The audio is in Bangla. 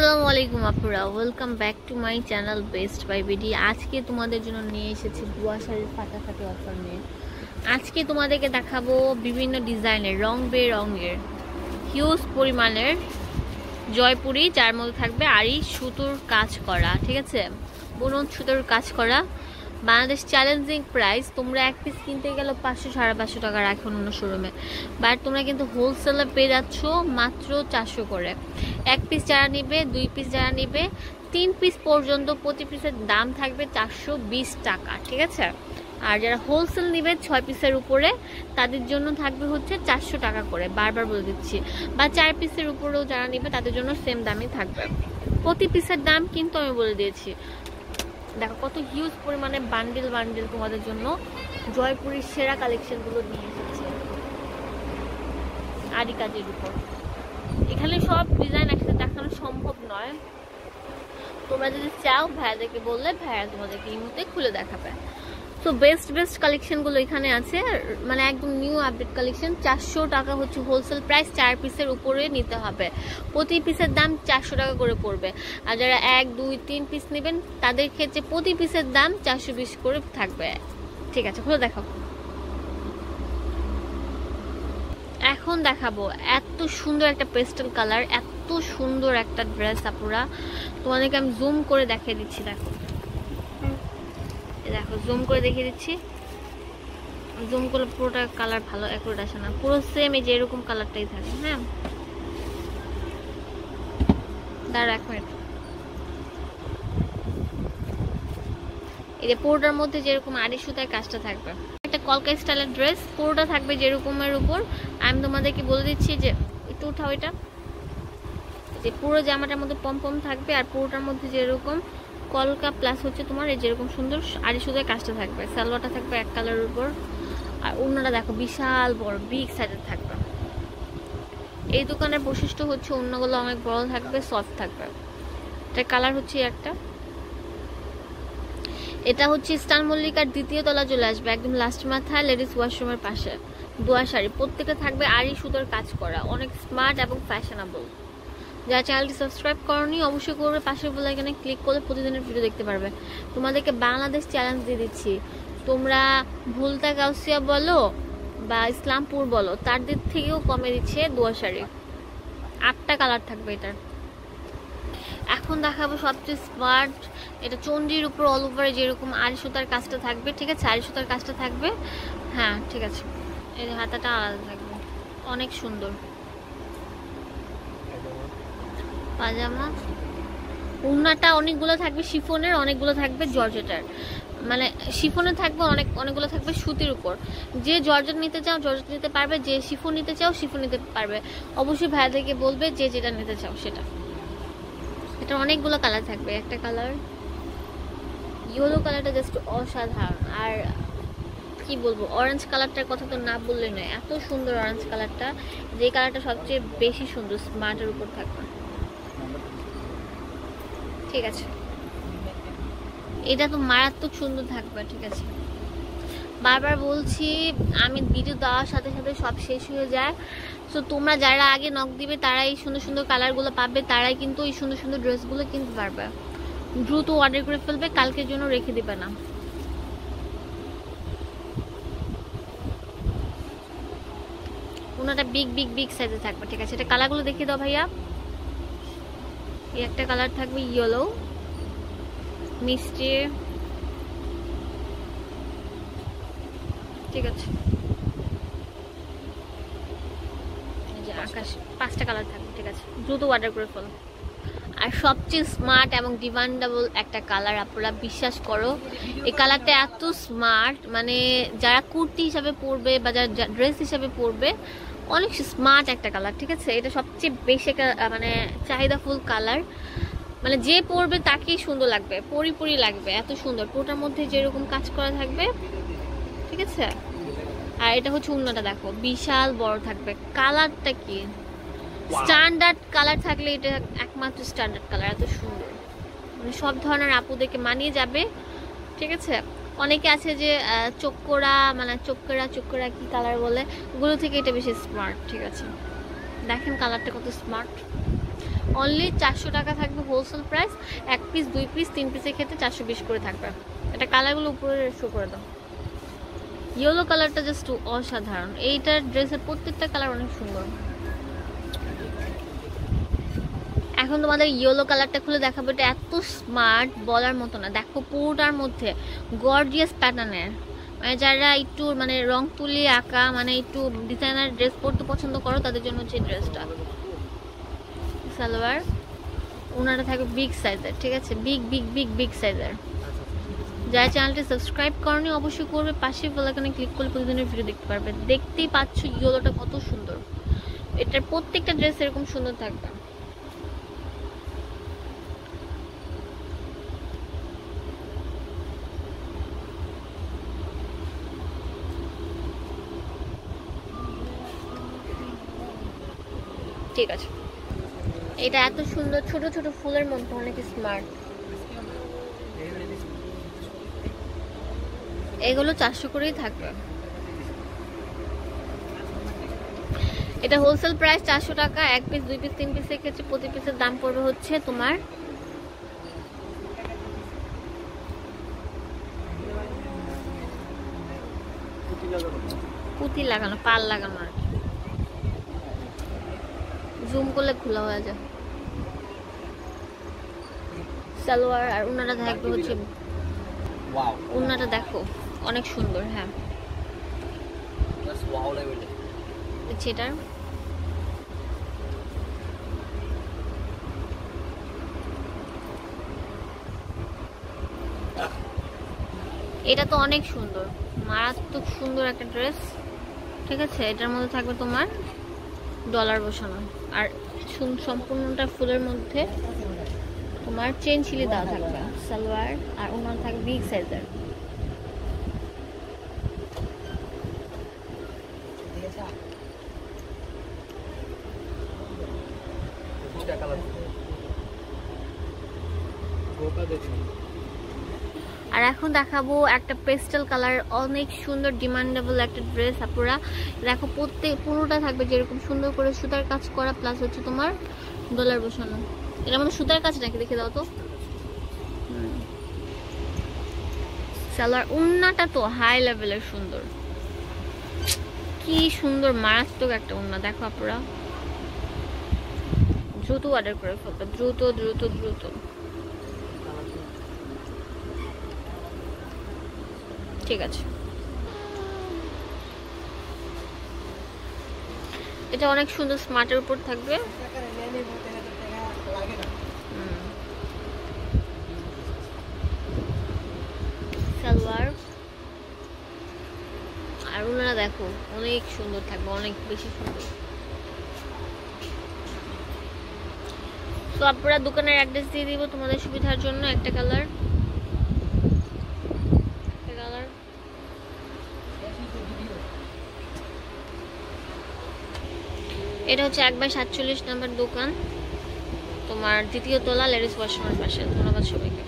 আসসালামু আলাইকুম আপুরা, welcome back to my channel best buy BD. আজকে তোমাদের জন্য নিয়ে এসেছি বুয়া শাড়ির ফাটাফাটি অফার নিয়ে। আজকে তোমাদেরকে দেখাবো বিভিন্ন ডিজাইনের রং বেরঙের হিউজ পরিমাণের জয়পুরি, যার মধ্যে থাকবে আড়ি সুতোর কাজ করা, ঠিক আছে, বুনন সুতোর কাজ করা। Bangladesh challenging price. তোমরা এক পিস কিনতে গেলে 500-550 টাকা রাখো অন্য শোরুমে, বাট তোমরা কিন্তু হোলসেলে পেয়ে যাচ্ছ মাত্র 400 করে। এক পিস যারা নিবে, 2 পিস যারা নিবে, 3 পিস পর্যন্ত প্রতি পিসের দাম থাকবে 420 টাকা, ঠিক আছে। আর যারা হোলসেল নিবে 6 পিসের উপরে, তাদের জন্য থাকবে হচ্ছে 400 টাকা করে, বারবার বলে দিচ্ছি। বা 4 পিসের উপরেও যারা নিবে তাদের জন্য সেম দামই থাকবে। প্রতি পিসের দাম কিন্তু আমি বলে দিয়েছি। দেখো কত হিউজ পরিমাণে বান্ডিল বান্ডিল তোমাদের জন্য জয়পুরের সেরা কালেকশনগুলো নিয়ে এসেছে আরি কাজের উপর। এখানে সব ডিজাইন একসাথে দেখানো সম্ভব নয়। তোমরা যদি চাও ভাইয়াদেরকে বললে ভাইয়া তোমাদেরকে এই মুহূর্তে খুলে দেখাবে। তো বেস্ট কালেকশনগুলো এখানে আছে, মানে একদম নিউ আপডেট কালেকশন। 400 টাকা হচ্ছে হোলসেল প্রাইস, 4 পিসের উপরে নিতে হবে। প্রতি পিসের দাম 400 টাকা করে পড়বে। আর যারা 1, 2, 3 পিস নেবেন তাদের ক্ষেত্রে প্রতি পিসের দাম 420 করে থাকবে, ঠিক আছে। খুলে দেখাবো, এখন দেখাবো এত সুন্দর একটা পেস্টেল কালার, এত সুন্দর একটা ড্রেস আপুরা। তোমাদেরকে আমি জুম করে দেখিয়ে দিচ্ছি। দেখো দেখো জুম করে দেখিয়ে দিচ্ছি। জুম করলে পুরোটা কালার ভালো অ্যাকুরেট আসে না, পুরো সেম এই যে এরকম কালারটাই থাকে। হ্যাঁ, দাঁড়া 1 মিনিট। এই যে পুরোটার মধ্যে যেরকম আড়ি সুতায় কাজটা থাকবে, একটা কলকা স্টাইলের ড্রেস, পুরোটা থাকবে যেরকমের উপর। আমি তোমাদেরকে বলে দিচ্ছি যে একটু উঠাও এটা, যে পুরো জামাটার মধ্যে পম থাকবে, আর পুরোটার মধ্যে যেরকম কলকা প্লাস হচ্ছে তোমার এই যেরকম সুন্দর আড়ি সুতায় কাজটা থাকবে। সালোয়ারটা থাকবে এক কালারের উপর, আর ওড়নাটা দেখো বিশাল বড় বিগ সাইজের থাকবে। এই দোকানের বৈশিষ্ট্য হচ্ছে ওড়নাগুলো অনেক বড় থাকবে, সফট থাকবে। এটার কালার হচ্ছে একটা, এটা হচ্ছে স্টার মল্লিকার 2য় তলা চলে আসবে, একদম লাস্ট মাথায় লেডিস ওয়াশরুমের পাশে। দোয়া শাড়ি, প্রত্যেকটা থাকবে আড়ি সুতোর কাজ করা, অনেক স্মার্ট এবং ফ্যাশনেবল। যারা চ্যানেলটি সাবস্ক্রাইব করনি অবশ্যই করবে, পাশের বেল আইকনে ক্লিক করলে প্রতিদিনের ভিডিও দেখতে পারবে। তোমাদেরকে বাংলাদেশ চ্যালেঞ্জ দিয়ে দিচ্ছি, তোমরা ভুলতা গাউসিয়া বলো বা ইসলামপুর বলো, তার দিক থেকেও কমে দিচ্ছে দোয়া শাড়ি। 8টা কালার থাকবে এটার। এখন দেখাবো সবচেয়ে স্মার্ট, এটা চন্ডির উপর অল ওভারে যেরকম আড়ি সুতার কাজটা থাকবে, ঠিক আছে, আড়ি সুতার কাজটা থাকবে। হ্যাঁ ঠিক আছে, এই হাতাটা আলাদা থাকবে, অনেক সুন্দর পাজামা। ওড়নাটা অনেকগুলো থাকবে শিফনের, অনেকগুলো থাকবে জর্জেটার, মানে শিফনে থাকবে অনেকগুলো থাকবে সুতির উপর। যে জর্জেট নিতে চাও জর্জেট নিতে পারবে, যে শিফন নিতে চাও শিফন নিতে পারবে। অবশ্যই ভাইয়াদেরকে বলবে যে যেটা নিতে চাও সেটা। এটা অনেকগুলো কালার থাকবে, একটা কালার ইয়েলো কালারটা জাস্ট অসাধারণ। আর কি বলবো, অরেঞ্জ কালারটার কথা তো না বললে নয়, এত সুন্দর অরেঞ্জ কালারটা। যে কালারটা সবচেয়ে বেশি সুন্দর, স্মার্টের উপর থাকবে, ঠিক আছে। এটা তো মারাত্মক সুন্দর থাকবে, ঠিক আছে। বারবার বলছি, আমি ভিডিও দেওয়ার সাথে সাথে সব শেষ হয়ে যায়। তো তোমরা যারা আগে নক দিবে তারাই এই সুন্দর সুন্দর কালারগুলো পাবে, তারাই কিন্তু এই সুন্দর সুন্দর ড্রেসগুলো কিনতে পারবে। দ্রুত অর্ডার করে ফেলবে, কালকের জন্য রেখে দিবে না। ওনাটা বিগ সাইজে থাকবে, ঠিক আছে। এটা কালারগুলো দেখিয়ে দাও ভাইয়া। এই একটা কালার থাকবে ইয়েলো মিষ্টি, ঠিক আছে। আকাশ 5টা কালার থাকবে, ঠিক আছে। দ্রুত অর্ডার করে ফেলো। আর সবচেয়ে স্মার্ট এবং ডিমান্ডেবল একটা কালার, আপনারা বিশ্বাস করো এই কালারটা এত স্মার্ট, মানে যারা কুর্তি হিসাবে পরবে বা যারা ড্রেস হিসাবে পরবে অনেক স্মার্ট একটা কালার, ঠিক আছে। এটা সবচেয়ে বেশি একটা মানে চাহিদাফুল কালার, মানে যে পরবে তাকেই সুন্দর লাগবে, পরি লাগবে, এত সুন্দর। পুরোটার মধ্যে যেরকম কাজ করা থাকবে, ঠিক আছে। আর এটা হচ্ছে ওড়নাটা দেখো বিশাল বড় থাকবে। কালারটা কি স্ট্যান্ডার্ড কালার থাকলে এটা একমাত্র স্ট্যান্ডার্ড কালার, এত সুন্দর, মানে সব ধরনের আপুদেরকে মানিয়ে যাবে, ঠিক আছে। অনেকে আছে যে চক্করা, মানে চক্করা কি কালার বলে, ওগুলো থেকে এটা বেশি স্মার্ট, ঠিক আছে। দেখেন কালারটা কত স্মার্ট। অনলি 400 টাকা থাকবে হোলসেল প্রাইস, 1 পিস 2 পিস 3 পিসের ক্ষেত্রে 420 করে থাকবে। এটা কালারগুলো উপরে শো করে দাও। ইয়েলো কালারটা জাস্ট অসাধারণ, এইটার ড্রেসের প্রত্যেকটা কালার অনেক সুন্দর। এখন তোমাদের ইয়েলো কালারটা খুলে দেখাবো, এটা এত স্মার্ট বলার মতো না। দেখো পুরোটার মধ্যে গর্জিয়াস প্যাটার্নের, মানে যারা একটু মানে রং তুলি আঁকা মানে একটু ডিজাইনার ড্রেস পরতে পছন্দ করো তাদের জন্য হচ্ছে ড্রেসটা। সালোয়ার ওনারা থাকবে বিগ সাইজের, ঠিক আছে, বিগ বিগ বিগ বিগ সাইজের। যারা চ্যানেলটি সাবস্ক্রাইব করনি অবশ্যই করবে, পাশে বেল আইকনে ক্লিক করলে প্রতিদিনের ভিডিও দেখতে পারবে। দেখতেই পাচ্ছ ইয়েলোটা কত সুন্দর, এটার প্রত্যেকটা ড্রেস এরকম সুন্দর থাকবে। ঠিক আছে, এটা এত সুন্দর ছোট ছোট ফুলের মধ্যে অনেক স্মার্ট। এগুলো 400 করেই থাকবে। এটা হোলসেল প্রাইস 400 টাকা। 1 পিস 2 পিস 3 পিসের ক্ষেত্রে প্রতি পিসের দাম পড়বে হচ্ছে তোমার পুঁতি লাগানো, পাল লাগানো আর কি। জুম করলে খোলা হয়ে যায়। সালোয়ার আর ওনাটা থাকবে হচ্ছে, ওনাটা দেখো অনেক সুন্দর। হ্যাঁ সেটার এটা তো অনেক সুন্দর, মারাত্মক সুন্দর একটা ড্রেস, ঠিক আছে। এটার মধ্যে থাকবে তোমার ডলার বসানো, আর সম্পূর্ণটা ফুলের মধ্যে তোমার চেন ছিলি দেওয়া থাকবে। সালোয়ার আর ওনার থাকবে বিগ সাইজের। আর এখন দেখাবো একটা পেস্টেল কালার, অনেক সুন্দর ডিমান্ডেবল একটা ড্রেস। আপুরা দেখো পুরোটা থাকবে যেরকম সুন্দর করে সুতার কাজ করা, প্লাস হচ্ছে তোমার ডলার বসানো। এটার মধ্যে সুতার কাজ নাকি দেখে দাও তো। সালোয়ার ওন্নাটা তো হাই লেভেলের সুন্দর, কি সুন্দর মারাত্মক একটা ওন্না। দেখো আপুরা দ্রুত অর্ডার করে ফেলবে, দ্রুত দ্রুত দ্রুত। ঠিক আছে, এটা অনেক সুন্দর স্মার্টের উপর থাকবে। সালোয়ার আর ওনারা দেখো অনেক সুন্দর থাকবে, অনেক বেশি সুন্দর। তো আপনারা দোকানের অ্যাড্রেস দিয়ে দিব তোমাদের সুবিধার জন্য। একটা কালার, এটা হচ্ছে 1/47 নম্বর দোকান, তোমার দ্বিতীয় তলা, লেডিস ওয়াশরুমের পাশে। ধন্যবাদ সবাইকে।